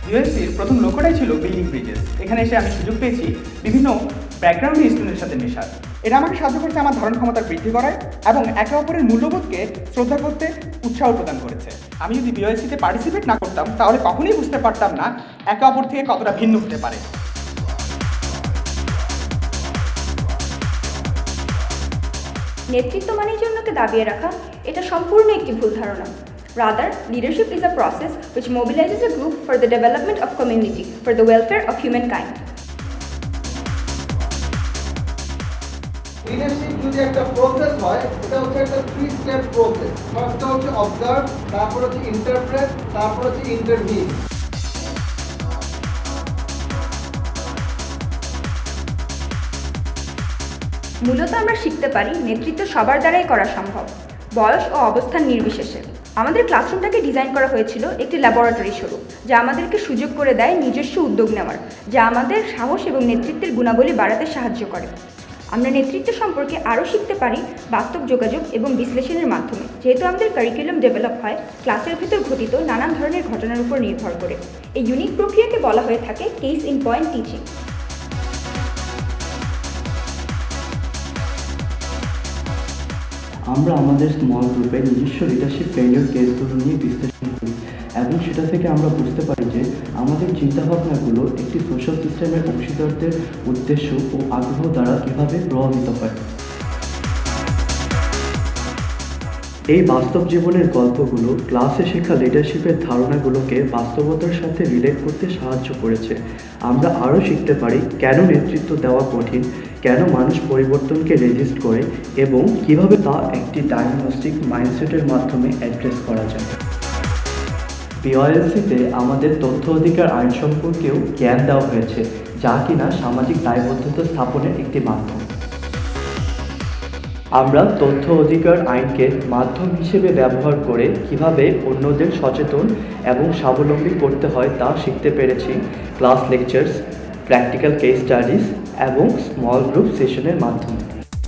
BYLCর প্রথম লক্ষ্যটাই ছিল building Bridges. এখানে এসে আমি সুযোগ পেয়েছি বিভিন্ন ব্যাকগ্রাউন্ডের স্টুডেন্টের সাথে মেশার। এটা আমাকে সাহায্য করছে আমার ধারণ ক্ষমতা বৃদ্ধি করায় এবং একে অপরের মূল্যবোধকে শ্রদ্ধা করতে উৎসাহ প্রদান করেছে। আমি যদি BYLCতে পার্টিসিপেট না করতাম তাহলে কখনোই বুঝতে পারতাম না একে অপর থেকে কতটা ভিন্ন হতে পারে। নেতৃত্ব মানেই যে অন্যকে দাবিয়ে রাখা, এটা সম্পূর্ণ একটি ভুল ধারণা। Rather, leadership is a process which mobilizes a group for the development of community, for the welfare of humankind. Leadership যদি একটা প্রসেস হয়, এটা হচ্ছে একটা 3 স্টেপ প্রসেস। ফার্স্টটা হচ্ছে অবজার্ভ, তারপর হচ্ছে ইন্টারপ্রেট, তারপর হচ্ছে ইন্টারভিউ। মূলত আমরা শিখতে পারি নেতৃত্ব সবার দ্বারাই করা সম্ভব, বয়স ও অবস্থান নির্বিশেষে। আমাদের ক্লাসরুমটাকে ডিজাইন করা হয়েছিল একটি ল্যাবরেটরি স্বরূপ, যা আমাদেরকে সুযোগ করে দেয় নিজস্ব উদ্যোগ নেওয়ার, যা আমাদের সাহস এবং নেতৃত্বের গুণাবলী বাড়াতে সাহায্য করে। আমরা নেতৃত্ব সম্পর্কে আরও শিখতে পারি বাস্তব যোগাযোগ এবং বিশ্লেষণের মাধ্যমে, যেহেতু আমাদের কারিকুলাম ডেভেলপ হয় ক্লাসের ভিতর ঘটিত নানান ধরনের ঘটনার উপর নির্ভর করে। এই ইউনিক প্রক্রিয়াকে বলা হয়ে থাকে কেস ইন পয়েন্ট টিচিং। আমরা আমাদের স্মল গ্রুপে নিজস্ব লিডারশিপ ফেইলিওর কেসগুলো নিয়ে বিশ্লেষণ করি এবং সেটা থেকে আমরা বুঝতে পারি যে আমাদের চিন্তাভাবনাগুলো একটি সোশ্যাল সিস্টেমের অংশীদারদের উদ্দেশ্য ও আগ্রহ দ্বারা কীভাবে প্রভাবিত হয়। এই বাস্তব জীবনের গল্পগুলো ক্লাসে শেখা লিডারশিপের ধারণাগুলোকে বাস্তবতার সাথে রিলেট করতে সাহায্য করেছে। আমরা আরও শিখতে পারি কেন নেতৃত্ব দেওয়া কঠিন, কেন মানুষ পরিবর্তনকে রেজিস্ট করে এবং কিভাবে তা একটি ডায়াগনস্টিক মাইন্ডসেটের মাধ্যমে অ্যাড্রেস করা যায়। BYLCতে আমাদের তথ্য অধিকার আইন সম্পর্কেও জ্ঞান দেওয়া হয়েছে, যা কিনা সামাজিক দায়বদ্ধতা স্থাপনের একটি মাধ্যম। আমরা তথ্য অধিকার আইনকে মাধ্যম হিসেবে ব্যবহার করে কিভাবে অন্যদের সচেতন এবং স্বাবলম্বী করতে হয় তা শিখতে পেরেছি class lectures, practical case studies এবং স্মল গ্রুপ সেশনের মাধ্যমে।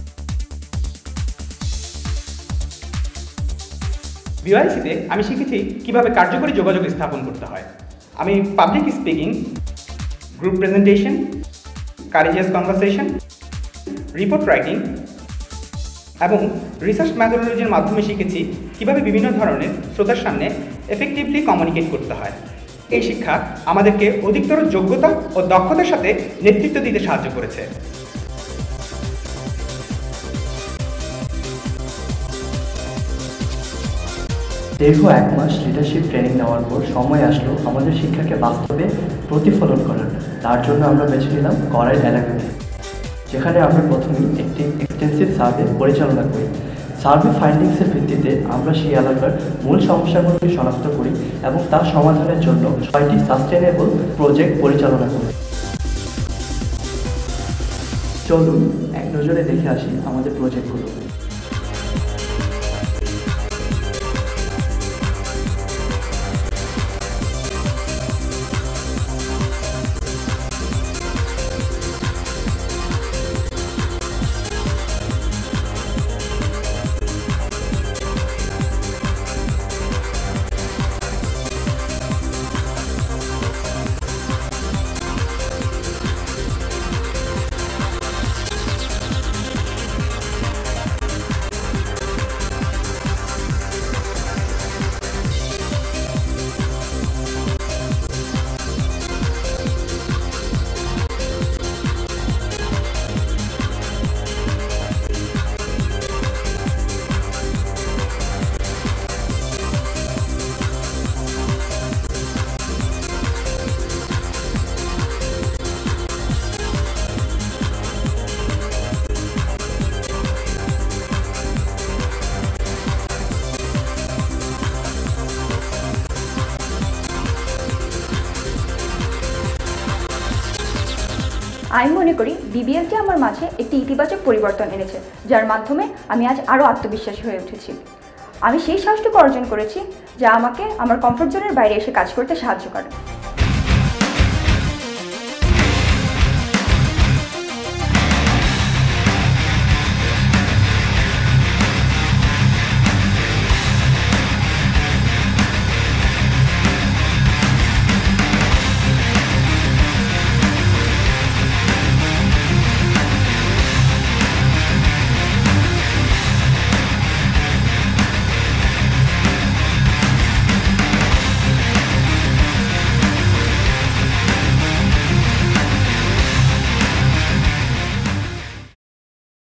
BYLCতে আমি শিখেছি কিভাবে কার্যকরী যোগাযোগ স্থাপন করতে হয়। আমি public speaking, group presentation, courageous conversation, report writing এবং রিসার্চ ম্যাথোডোলজির মাধ্যমে শিখেছি কিভাবে বিভিন্ন ধরনের শ্রোতার সামনে এফেক্টিভলি কমিউনিকেট করতে হয়। এই শিক্ষা আমাদেরকে অধিকতর যোগ্যতা ও দক্ষতার সাথে নেতৃত্ব দিতে সাহায্য করেছে। দীর্ঘ 1 মাস লিডারশিপ ট্রেনিং নেওয়ার পর সময় আসলো আমাদের শিক্ষাকে বাস্তবে প্রতিফলন করার। তার জন্য আমরা বেছে নিলাম করাইল এলাকাকে, যেখানে আমরা প্রথমেই একটি এক্সটেন্সিভ সার্ভে পরিচালনা করি। সার্ভে ফাইন্ডিংসের ভিত্তিতে আমরা সেই এলাকার মূল সমস্যাগুলোকে শনাক্ত করি এবং তার সমাধানের জন্য 6টি সাস্টেনেবল প্রজেক্ট পরিচালনা করি। চলুন এক নজরে দেখে আসি আমাদের প্রজেক্টগুলো। আমি মনে করি BBLT আমার মাঝে একটি ইতিবাচক পরিবর্তন এনেছে, যার মাধ্যমে আমি আজ আরও আত্মবিশ্বাসী হয়ে উঠেছি। আমি সেই সাহসটুকু অর্জন করেছি যা আমাকে আমার কমফোর্ট জোনের বাইরে এসে কাজ করতে সাহায্য করে।